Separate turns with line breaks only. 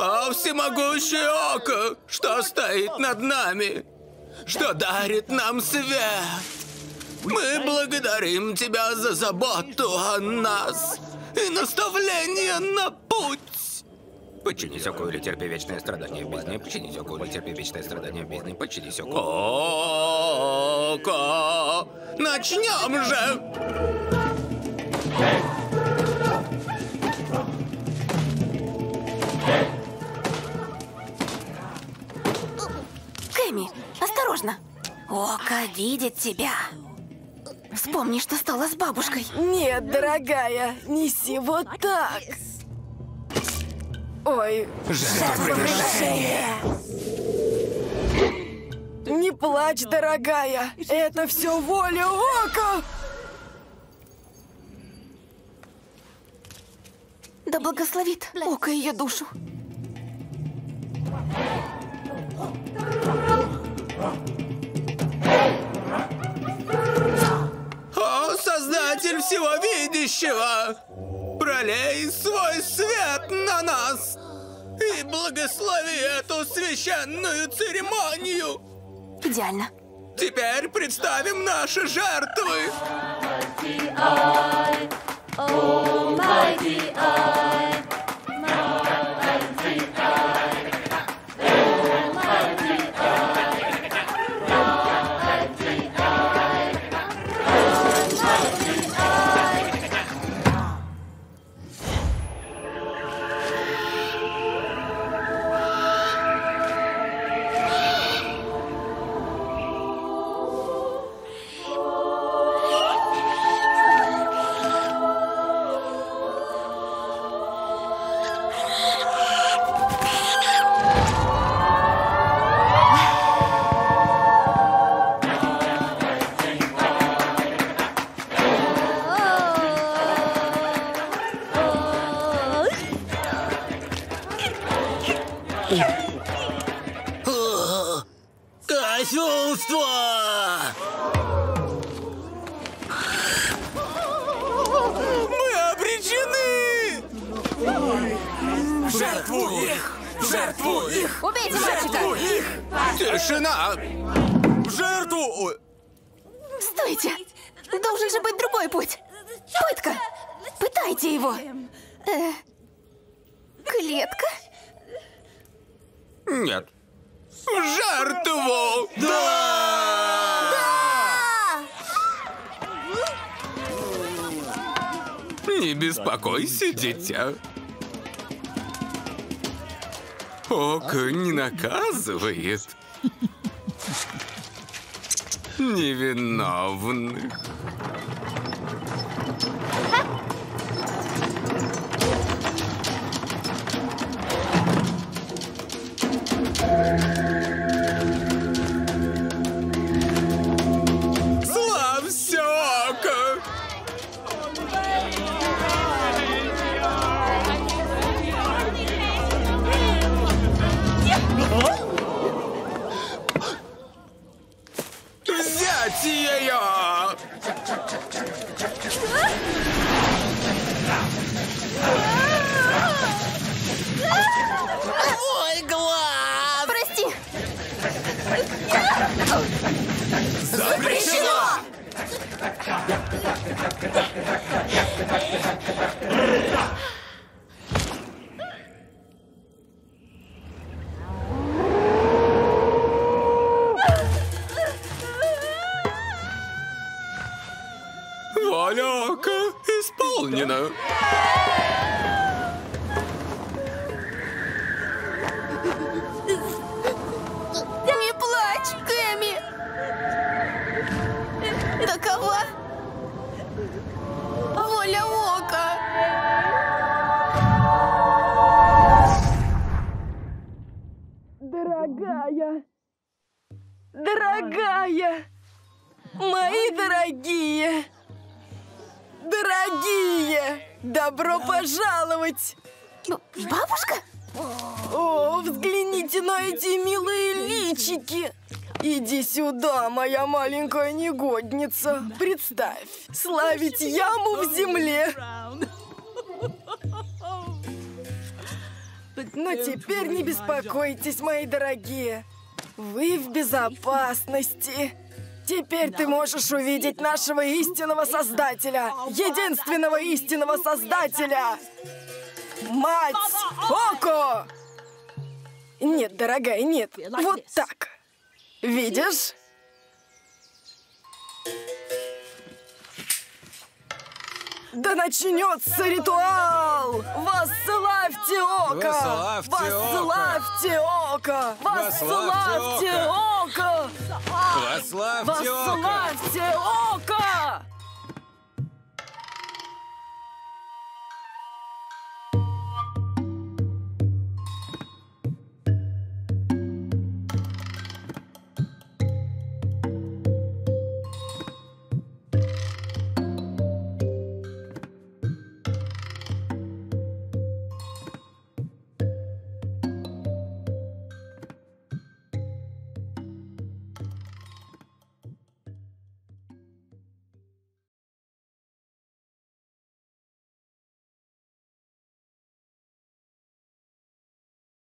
О, всемогущее око, что стоит над нами, что дарит нам свет. Мы благодарим тебя за заботу о нас и наставление на путь.
Подчинись оку или терпи вечное страдание в бездне. Подчинись оку или терпи вечное страдание в бездне. Подчинись оку.
Око! Начнем же!
Кэми, осторожно. Око видит тебя. Вспомни, что стало с бабушкой.
Нет, дорогая, неси вот так. Ой,
Жертвоприношение.
не плачь, дорогая. Это все воля ока.
Да благословит око ее душу.
О, Создатель всего видящего, пролей свой свет на нас и благослови эту священную церемонию.
Идеально.
Теперь представим наши жертвы. Кощунство! Мы обречены!
В жертву их! В жертву их!
Убейте
В жертву
мальчика!
их!
Тишина!
В жертву! Ой.
Стойте! Должен же быть другой путь. Пытка! Пытайте его! Клетка?
Нет. В жертву! Не беспокойся, дитя. Око не наказывает невиновных. Славься, око! Взять ее! Ой, глаз!
Прости!
Запрещено! Воля ока исполнена.
Не плачь, Кэми! Такова воля ока!
Дорогая, дорогая, мои дорогие, дорогие, добро пожаловать!
Бабушка?
О, взгляните на эти милые личики! Иди сюда, моя маленькая негодница. Представь, славить яму в земле. Но теперь не беспокойтесь, мои дорогие. Вы в безопасности. Теперь ты можешь увидеть нашего истинного Создателя. Единственного истинного Создателя. Мать Око! Нет, дорогая, нет. Вот так. Видишь? Да начнется ритуал! Восславьте Око!
Восславьте Око!
Восславьте Око! Восславьте Око!
Восславьте Око!
Восславьте Око!